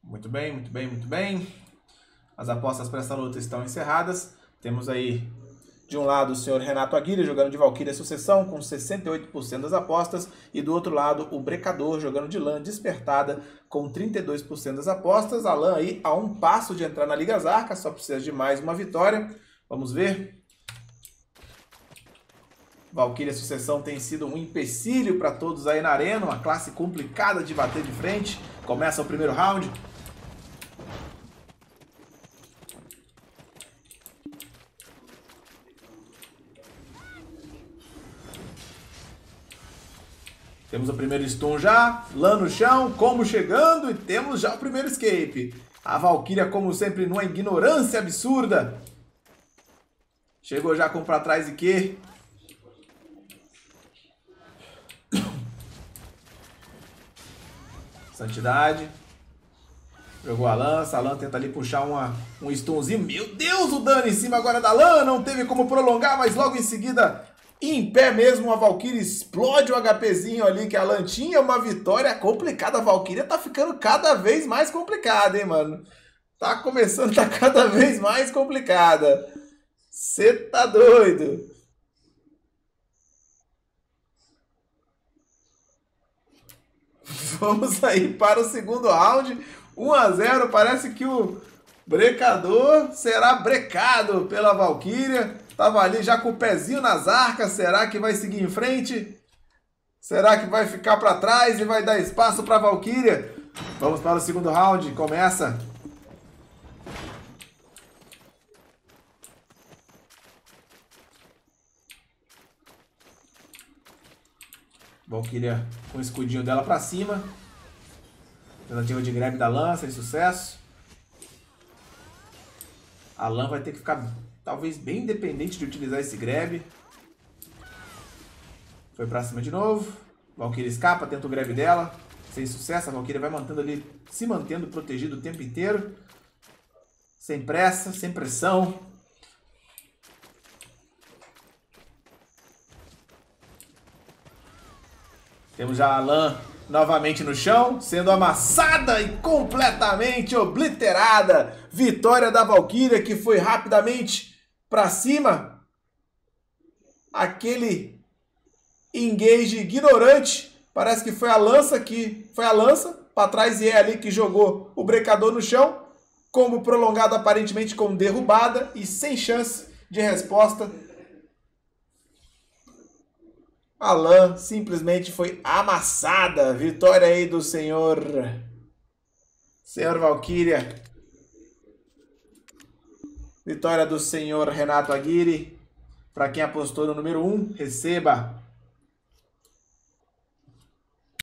Muito bem, muito bem, muito bem. As apostas para essa luta estão encerradas. Temos aí, de um lado, o senhor Renato Aguirre jogando de Valkyria Sucessão com 68% das apostas. E do outro lado, o Brecador jogando de Lã Despertada com 32% das apostas. A Lã aí a um passo de entrar na Liga Zarca, só precisa de mais uma vitória. Vamos ver. Valkyria Sucessão tem sido um empecilho para todos aí na arena, uma classe complicada de bater de frente. Começa o primeiro round. Temos o primeiro stun já, Lã no chão, combo chegando e temos já o primeiro escape. A Valkyria, como sempre, numa ignorância absurda. Chegou já com pra trás e que... Santidade. Jogou a lança, a Lã tenta ali puxar um stunzinho. Meu Deus, o dano em cima agora da Lã, não teve como prolongar, mas logo em seguida... Em pé mesmo, a Valkyria explode o HPzinho ali que a Lã tinha. Uma vitória complicada. A Valkyria tá ficando cada vez mais complicada, hein, mano? Tá começando a tá cada vez mais complicada. Cê tá doido. Vamos aí para o segundo round. 1-0. Parece que o Brecador será brecado pela Valkyria. Tava ali já com o pezinho nas arcas. Será que vai seguir em frente? Será que vai ficar para trás e vai dar espaço para a Valkyria? Vamos para o segundo round. Começa. Valkyria com o escudinho dela para cima. Tentativa de grab da Lã, sem sucesso. A Lã vai ter que ficar... talvez bem independente de utilizar esse grab. Foi pra cima de novo. Valkyria escapa, tenta o grab dela. Sem sucesso, a Valkyria vai mantendo ali, se mantendo protegido o tempo inteiro. Sem pressa, sem pressão. Temos já a Lã novamente no chão, sendo amassada e completamente obliterada. Vitória da Valkyria, que foi rapidamente para cima. Aquele engage ignorante. Parece que foi a lança para trás e é ali que jogou o Brecador no chão. Combo prolongado aparentemente com derrubada e sem chance de resposta. A Lã simplesmente foi amassada. Vitória aí do senhor Valkyria. Vitória do senhor Renato Aguirre. Para quem apostou no número 1, receba